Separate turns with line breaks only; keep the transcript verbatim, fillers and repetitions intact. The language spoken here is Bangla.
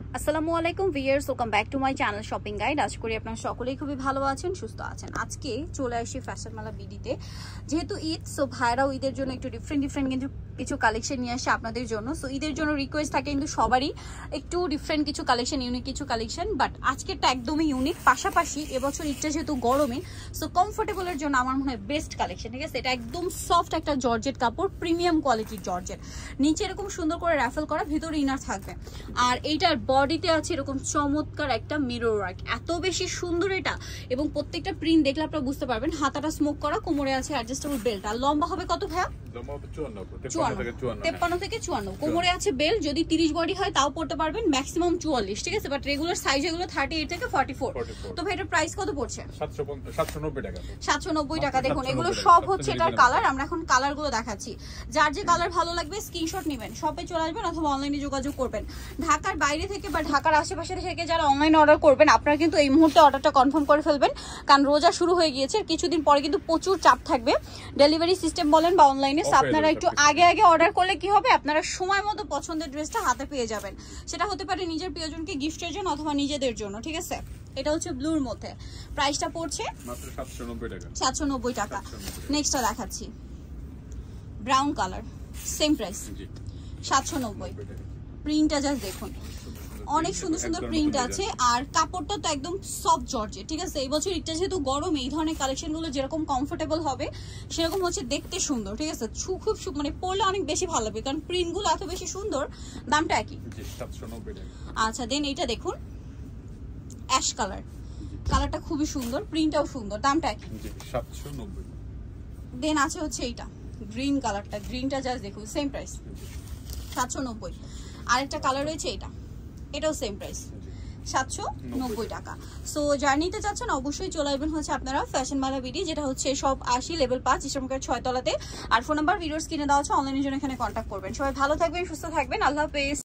আসসালামু আলাইকুম viewers, welcome back to my channel shopping guide. আশা করি আপনারা সকলেই খুবই ভালো আছেন, সুস্থ আছেন। আজকে চলে আসি ফ্যাশন মেলা বিডিতে। যেহেতু ঈদ, সো ভাইরাও ঈদের জন্য একটু ডিফারেন্ট ডিফারেন্ট কিন্তু কিছু কালেকশন নিয়ে আসে আপনাদের জন্য। সো ঈদের জন্য রিকোয়েস্ট থাকে কিন্তু সবারই একটু ডিফারেন্ট কিছু কালেকশন, ইউনিক কিছু কালেকশন, বাট আজকেরটা একদমই ইউনিক। পাশাপাশি এবছর ঈদটা যেহেতু গরমে, সো কমফোর্টেবলের জন্য আমার মনে হয় বেস্ট কালেকশন। ঠিক আছে, এটা একদম সফট একটা জর্জেট কাপড়, প্রিমিয়াম কোয়ালিটির জর্জেট। নিচে এরকম সুন্দর করে র্যাফেল করা, ভিতরে ইনার থাকবে। আর এইটার বডিতে আছে এরকম চমৎকার একটা মিরর ওয়ার্ক, এত বেশি সুন্দর এটা। এবং প্রত্যেকটা প্রিন্ট দেখলে আপনারা বুঝতে পারবেন। হাতাটা স্মোক করা, কোমরে আছে অ্যাডজাস্টেবল বেল্ট। আর লম্বা হবে কত ভাইয়া? তেপ্পান্ন থেকে চুয়ান্ন। কোমরে আছে বেল। যদি তিরিশ বডি হয় তাও পড়তে পারবেন, ম্যাক্সিমাম চুয়াল্লিশ। ঠিক আছে, বাট রেগুলার সাইজ এগুলো থার্টি এইট থেকে ফর্টি ফোর। তো ভাই এটার প্রাইস কত পড়ছে? সাতশো নব্বই টাকা। দেখুন এগুলো সব হচ্ছে এটার কালার। আমরা এখন কালার গুলো দেখাচ্ছি। যার যে কালার ভালো লাগবে স্ক্রিনশট নেবেন, শপে চলে আসবেন অথবা অনলাইনে যোগাযোগ করবেন। ঢাকার বাইরে থেকে বা ঢাকার আশেপাশে থেকে যারা অনলাইনে অর্ডার করবেন, আপনারা কিন্তু এই মুহূর্তে অর্ডারটা কনফার্ম করে ফেলবেন, কারণ রোজা শুরু হয়ে গিয়েছে। কিছুদিন পরে কিন্তু প্রচুর চাপ থাকবে ডেলিভারি সিস্টেম বলেন বা অনলাইনে। আপনারা একটু আগে আগে অর্ডার করলে কি হবে, আপনারা সময় মতো পছন্দের ড্রেসটা হাতে পেয়ে যাবেন। সেটা হতে পারে নিজের প্রিয়জনকে গিফটের জন্য অথবা নিজেদের জন্য। ঠিক আছে, এটা হচ্ছে ব্লুর মধ্যে। প্রাইসটা পড়ছে মাত্র সাতশো নব্বই টাকা। নেক্সটটা দেখাচ্ছি, ব্রাউন কালার, সেম প্রাইস সাতশো নব্বই। প্রিন্টটা জাস্ট দেখুন, অনেক সুন্দর সুন্দর প্রিন্ট আছে। আর কাপড়টা তো একদম সফট জর্জেট। ঠিক আছে, এই বছর এটা যেহেতু গরম, এই ধরনের কালেকশন গুলো যেরকম কমফোর্টেবল হবে সেরকম হচ্ছে দেখতে সুন্দর। ঠিক আছে, খুব মানে পরলে অনেক বেশি ভালো লাগবে, কারণ প্রিন্ট গুলো এত বেশি সুন্দর। দামটা একই। আচ্ছা, দেন এইটা দেখুন, অ্যাশ কালার। কালারটা খুবই সুন্দর, প্রিন্টটাও সুন্দর। দামটা একই। দেন আছে হচ্ছে এইটা গ্রিন কালারটা। গ্রিনটা জাস্ট দেখুন, সেম প্রাইস সাতশো নব্বই। আরেকটা কালার রয়েছে এটা, এটাও সেম প্রাইস সাতশো নব্বই টাকা। সো যারা নিতে চাচ্ছেন অবশ্যই চলে আসবেন হচ্ছে আপনারা ফ্যাশন মেলা বিডি, যেটা হচ্ছে সব আশি লেভেল পাঁচ ইসলামপুরের ছয় তলাতে। আর ফোন নাম্বার ভিডিওস কিনে দেওয়া আছে, অনলাইনের জন্য এখানে কন্ট্যাক্ট করবেন। সবাই ভালো থাকবেন, সুস্থ থাকবেন, আল্লাহ হাফেজ।